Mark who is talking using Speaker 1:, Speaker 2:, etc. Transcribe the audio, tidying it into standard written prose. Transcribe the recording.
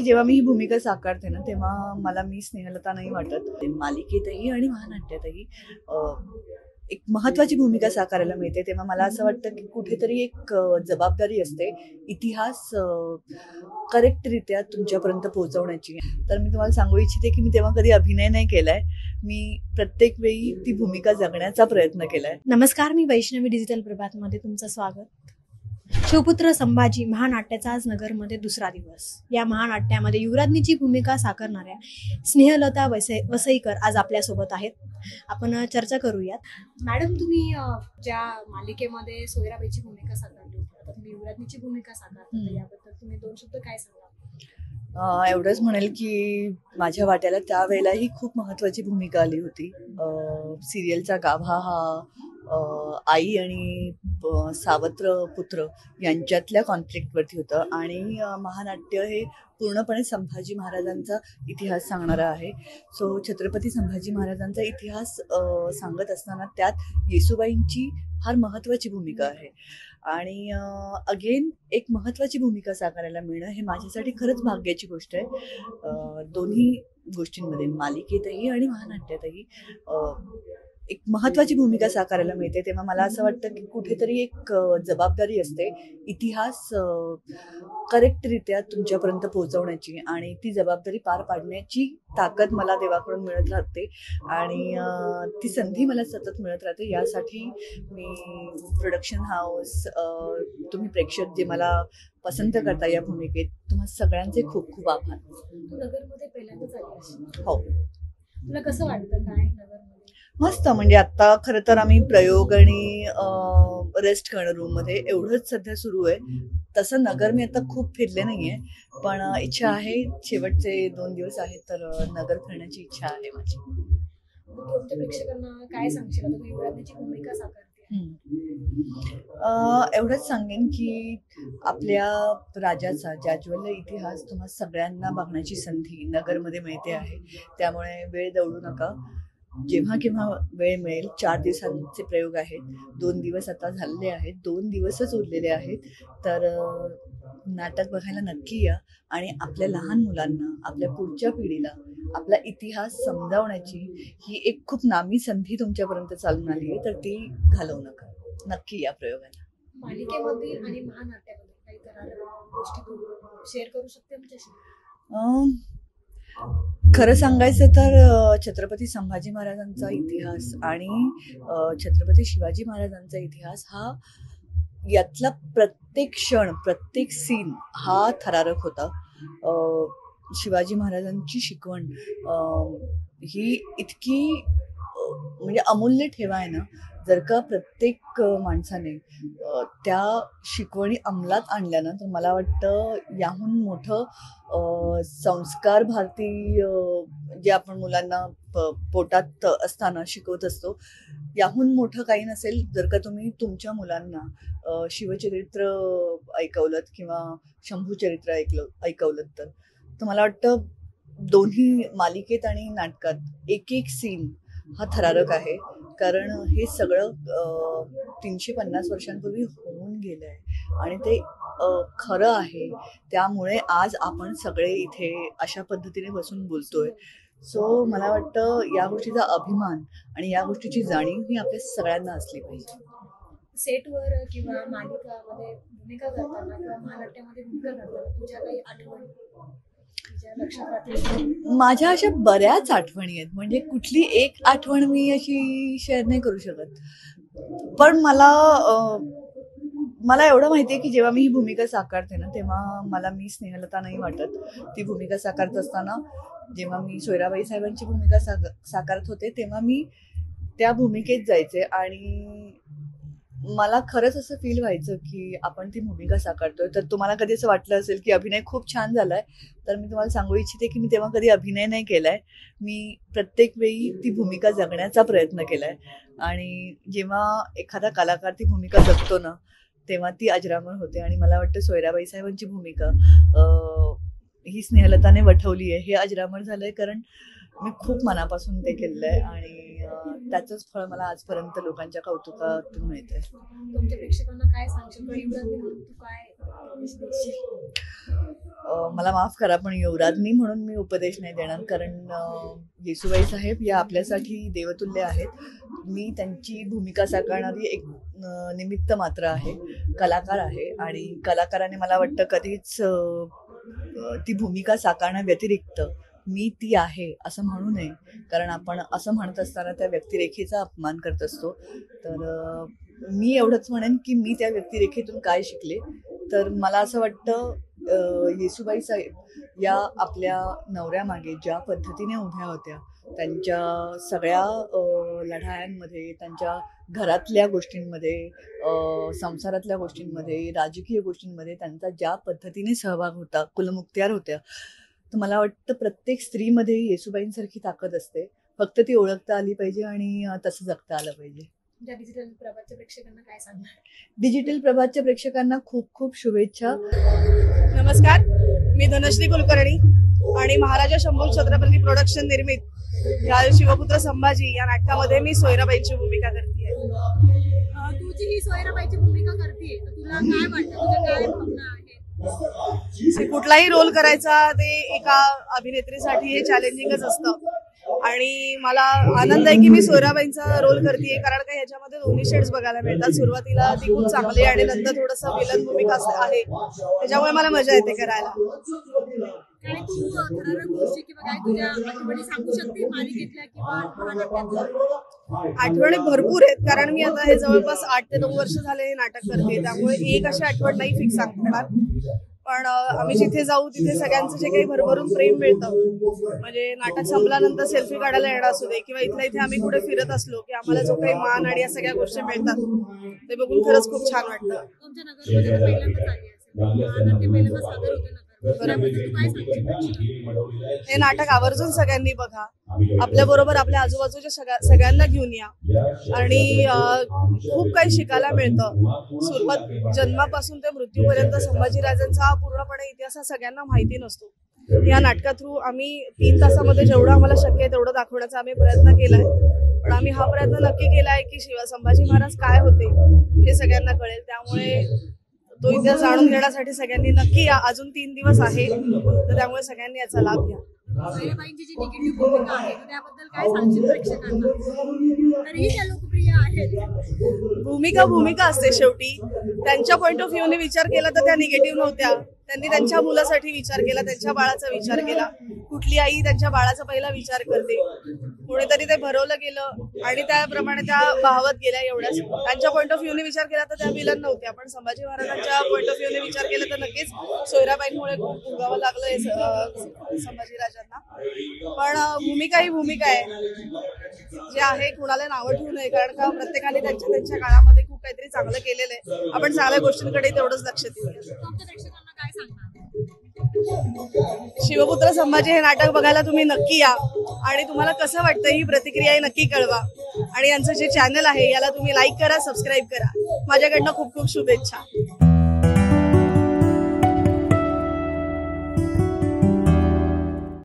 Speaker 1: जेव्हा मी ही भूमिका साकारते ना तेव्हा मला मी स्नेहलता नाही वाटत. मालिकेतही आणि महानाट्यातही एक महत्वाची भूमिका साकारायला मिळते तेव्हा मला असं वाटतं की कुठेतरी एक जबाबदारी असते इतिहास करेक्टरित्या तुमच्यापर्यंत पोहोचवण्याची. तर मी तुम्हाला सांगू इच्छिते की मी तेव्हा कधी अभिनय नाही केलाय. मी प्रत्येक वेळी ती भूमिका जगण्याचा प्रयत्न केलाय.
Speaker 2: नमस्कार, मी वैष्णवी डिजिटल प्रभातमध्ये तुमचं स्वागत. शिवपुत्र संभाजी महानाट्याचा आज नगरमध्ये दुसरा दिवस. या महानाट्यामध्ये युवराज्ञीची भूमिका साकारणाऱ्या स्नेहलता वसईकर आज आपल्यासोबत आहेत. आपण चर्चा करूयात. मॅडम, तुम्ही ज्या मालिकेमध्ये सोयराबाईची भूमिका साकारली होती, आता तुम्ही युवराज्ञीची भूमिका साकारता, याबद्दल तुम्ही दोन शब्द काय सांगा?
Speaker 1: एवढंच म्हणेल की माझ्या वाट्याला त्यावेळेला ही खूप महत्वाची भूमिका आली होती. सिरियलचा गाभा हा आई आणि सावत्र पुत्र यांच्यातल्या कॉन्फ्लिक्टवरती होतं आणि महानाट्य हे पूर्णपणे संभाजी महाराजांचा इतिहास सांगणारा आहे. सो छत्रपती संभाजी महाराजांचा इतिहास सांगत असताना त्यात येसूबाईंची फार महत्वाची भूमिका आहे आणि अगेन एक महत्वाची भूमिका साकारायला मिळणं हे माझ्यासाठी खरंच भाग्याची गोष्ट आहे. दोन्ही गोष्टींमध्ये मालिकेतही आणि महानाट्यातही एक महत्वाची भूमिका साकारायला मिळते तेव्हा मला असं वाटतं की कुठेतरी एक जबाबदारी असते इतिहास करेक्टरित्या तुमच्यापर्यंत पोहोचवण्याची आणि ती जबाबदारी पार पाडण्याची ताकद मला देवाकडून मिळत राहते आणि ती संधी मला सतत मिळत राहते. यासाठी मी प्रोडक्शन हाऊस, तुम्ही प्रेक्षक जे मला पसंत करता या भूमिकेत, तुम्हा सगळ्यांचे खूप खूप आभार.
Speaker 2: तू नगरमध्ये पहिल्यांदाच आली.
Speaker 1: हो,
Speaker 2: तुला कसं वाटतं काय नगरमध्ये?
Speaker 1: मस्त. म्हणजे आता खरं तर आम्ही प्रयोग आणि रेस्ट करणं रूममध्ये एवढंच सध्या सुरू आहे. तसं नगर मी आता खूप फिरले नाहीये पण इच्छा आहे, शेवटचे 2 दिवस आहेत तर नगर फिरण्याची इच्छा आहे माझी.
Speaker 2: तुमच्या प्रेक्षकांना काय सांगशील आता युवराज्ञीची भूमिका साकारते?
Speaker 1: एवढंच सांगेन की आपल्या राजाचा जाज्वल्य इतिहास तुम्हा सगळ्यांना बघण्याची संधी नगरमध्ये मिळते आहे. त्यामुळे वेळ दवडू नका. जेव्हा केव्हा वेळ मिळेल. 4 दिवसांचे प्रयोग आहेत. 2 दिवस आता झालेले आहेत. 2 दिवसच उरलेले आहेत. तर नाटक बघायला नक्की या आणि आपल्या लहान मुलांना, आपल्या पुढच्या पिढीला आपला इतिहास समजावण्याची ही एक खूप नामी संधी तुमच्यापर्यंत चालून आली आहे. तर ती घालवू नका. नक्की या प्रयोगाला.
Speaker 2: मालिकेमध्ये आणि महानाट्यामध्ये काही थरारक गोष्टी तू शेअर करू शकते आमच्याशी?
Speaker 1: खरं सांगायचं तर छत्रपती संभाजी महाराजांचा इतिहास आणि छत्रपती शिवाजी महाराजांचा इतिहास हा यातला प्रत्येक क्षण, प्रत्येक सीन हा थरारक होता. शिवाजी महाराजांची शिकवण ही इतकी म्हणजे अमूल्य ठेवा आहे ना. जर का प्रत्येक माणसाने त्या शिकवणी अंमलात आणल्या ना तर मला वाटतं याहून मोठं संस्कार भारतीय जे आपण मुलांना पोटात असताना शिकवत असतो, याहून मोठं काही नसेल. जर का तुम्ही तुमच्या मुलांना शिवचरित्र ऐकवलत किंवा शंभूचरित्र ऐकवलत तर मला वाटतं दोन्ही मालिकेत आणि नाटकात एक एक सीन हा थरारक आहे. कारण हे सगळं 350 वर्षांपूर्वी होऊन गेलं आहे आणि ते खरं आहे. त्यामुळे आज आपण सगळे इथे अशा पद्धतीने बसून बोलतोय. सो मला वाटतं या गोष्टीचा अभिमान आणि या गोष्टीची जाणीव ही आपल्या सगळ्यांना असली पाहिजे.
Speaker 2: सेटवर किंवा मालिकामध्ये भूमिका करताना किंवा महानाट्यामध्ये भूमिका करताना तुझ्या काही आठवणी लक्षात राहतील?
Speaker 1: माझ्या अशा बऱ्याच आठवणी आहेत. म्हणजे कुठली एक आठवण मी अशी शेअर नाही करू शकत. पण मला एवढं माहितीये की जेव्हा मी ही भूमिका साकारते ना तेव्हा मला मी स्नेहलता नाही वाटत. ती भूमिका साकारत असताना जेव्हा मी सोयराबाई साहेबांची भूमिका साकारत होते तेव्हा मी त्या भूमिकेत जायचे आणि मला खरंच असं फील व्हायचं की आपण ती भूमिका साकारतोय. तर तुम्हाला कधी असं वाटलं असेल की अभिनय खूप छान झालाय तर मी तुम्हाला सांगू इच्छिते की मी तेव्हा कधी अभिनय नाही केलाय. मी प्रत्येक वेळी ती भूमिका जगण्याचा प्रयत्न केलाय आणि जेव्हा एखादा कलाकार ती भूमिका जगतो ना तेव्हा ती अजरामर होते आणि मला वाटतं सोयराबाई साहेबांची भूमिका ही स्नेहलताने वठवली आहे. हे अजरामर झालंय कारण मी खूप मनापासून ते केलेलं आहे आणि त्याचंच फळ मला आजपर्यंत लोकांच्या कौतुकातून मिळतंय.
Speaker 2: तुमच्या प्रेक्षकांना काय सांगशील? युवराज्ञी म्हणून तू काय उपदेश देशील?
Speaker 1: मला माफ करा पण युवराजनी म्हणून मी उपदेश नाही देणार, कारण येसुबाई साहेब या आपल्यासाठी देवतुल्य आहेत. मी त्यांची भूमिका साकारणारी एक निमित्त मात्र आहे, कलाकार आहे. आणि कलाकाराने मला वाटतं कधीच ती भूमिका साकारण्याव्यतिरिक्त मी ती आहे असं म्हणू नये, कारण आपण असं म्हणत असताना त्या व्यक्तिरेखेचा अपमान करत असतो. तर मी एवढंच म्हणेन की मी त्या व्यक्तिरेखेतून काय शिकले, तर मला असं वाटतं येसुबाई साहेब या आपल्या नवऱ्यामागे ज्या पद्धतीने उभ्या होत्या, त्यांच्या सगळ्या लढायांमध्ये, त्यांच्या घरातल्या गोष्टींमध्ये, संसारातल्या गोष्टींमध्ये, राजकीय गोष्टींमध्ये त्यांचा ज्या पद्धतीने सहभाग होता, कुलमुखत्यार होत्या, तर मला वाटतं प्रत्येक स्त्रीमध्ये येसुबाईंसारखी ताकद असते. फक्त ती ओळखता आली पाहिजे आणि तसं जगता आलं पाहिजे.
Speaker 2: ज्या डिजिटल प्रभातच्या प्रेक्षकांना काय सांगणार?
Speaker 1: डिजिटल प्रभातच्या प्रेक्षकांना खूप खूप शुभेच्छा.
Speaker 3: नमस्कार, मी धनश्री कुलकर्णी आणि महाराजा शंभू छत्रपती प्रोडक्शन निर्मित या शिवपुत्र संभाजी या नाटकामध्ये मी सोयराबाईंची भूमिका करते.
Speaker 2: तू जी ही सोयराबाईची भूमिका करते, तुला काय वाटतं, तुझ्या काय भावना आहेत?
Speaker 3: कुठलाही रोल करायचा ते एका अभिनेत्रीसाठी हे चॅलेंजिंगच असतं आणि मला आनंद आहे की मी सोयराबाईंचा रोल करते, कारण का ह्याच्यामध्ये दोन्ही शेड्स बघायला मिळतात. सुरुवातीला ती खूप चांगली आणि नंतर थोडंसं विलन भूमिका आहे, त्याच्यामुळे मला मजा येते करायला.
Speaker 2: आणि तू ठराविक गोष्टी किंवा काय तुझ्या आठवणी सांगू शकते मालिकेतल्या किंवा महानाट्यातल्या?
Speaker 3: आठवणी भरपूर आहेत, कारण मी आता हे जवळपास 8 ते 9 वर्ष झाले हे नाटक करते, त्यामुळे एक अशी आठवण नाही फिक्स सांगणार. पण आम्ही जिथे जाऊ तिथे सगळ्यांचं जे काही भरभरून प्रेम मिळतं, म्हणजे नाटक संपल्यानंतर सेल्फी काढायला येणं असू दे किंवा इथल्या इथे आम्ही कुठे फिरत असलो की आम्हाला जो काही मान आणि या सगळ्या गोष्टी मिळतात ते बघून खरंच खूप छान वाटतं.
Speaker 2: तुमच्या नगरमध्ये पहिल्यांदाच आली असेल, महानाट्य पहिल्यांदा सादर होतं नगर, त्याबद्दल तू काय सांगशील?
Speaker 3: हे नाटक आवर्जून सगळ्यांनी बघा, आपल्या बरोबर आपल्या आजूबाजूच्या सगळ्यांना घेऊन या आणि खूप काही शिकायला मिळतं. सुरुवात जन्मापासून ते मृत्यूपर्यंत संभाजीराजांचा पूर्णपणे इतिहास हा सगळ्यांना माहिती नसतो. या नाटका थ्रू आम्ही 3 तासामध्ये जेवढं आम्हाला शक्य आहे तेवढं दाखवण्याचा आम्ही प्रयत्न केलाय. पण आम्ही हा प्रयत्न नक्की केलाय की संभाजी महाराज काय होते हे सगळ्यांना कळेल, त्यामुळे तो इतिहास जाणून घेण्यासाठी सगळ्यांनी नक्की या. अजून 3 दिवस आहे, तर त्यामुळे सगळ्यांनी याचा लाभ घ्या.
Speaker 2: सोयराबाईंची जी निगेटिव्ह भूमिका आहे त्याबद्दल काय सांगशील प्रेक्षकांना? तरीही त्या लोकप्रिय आहेत.
Speaker 3: भूमिका असते शेवटी. त्यांच्या पॉइंट ऑफ व्ह्यूने विचार केला तर त्या निगेटिव्ह नव्हत्या. त्यांनी त्यांच्या मुलासाठी विचार केला, त्यांच्या बाळाचा विचार केला. कुठली आई त्यांच्या बाळाचा पहिला विचार करते, कोणीतरी ते भरवलं गेलं आणि त्याप्रमाणे त्या वाहवत गेल्या. एवढ्याच त्यांच्या पॉइंट ऑफ व्ह्यूने विचार केला तर त्या विलन नव्हत्या. पण संभाजी महाराजांच्या पॉइंट ऑफ व्ह्यूने विचार केला तर नक्कीच सोयराबाईंमुळे खूप उगावं लागलं संभाजीराजांना. पण भूमिका ही भूमिका आहे, जे आहे कुणाला नावं ठेवू नये, कारण का प्रत्येकाने त्यांच्या त्यांच्या काळामध्ये खूप काहीतरी चांगलं केलेलं आहे. आपण चांगल्या गोष्टींकडे तेवढंच लक्ष देऊया.
Speaker 2: तुमच्या प्रेक्षकांना काय सांगणार?
Speaker 3: शिवपुत्र संभाजी हे नाटक बघायला तुम्ही नक्की या आणि तुम्हाला कसं वाटतं ही प्रतिक्रिया नक्की कळवा. आणि यांचं जे चॅनल आहे याला तुम्ही लाईक करा, सबस्क्राईब करा. माझ्याकडनं खूप खूप शुभेच्छा.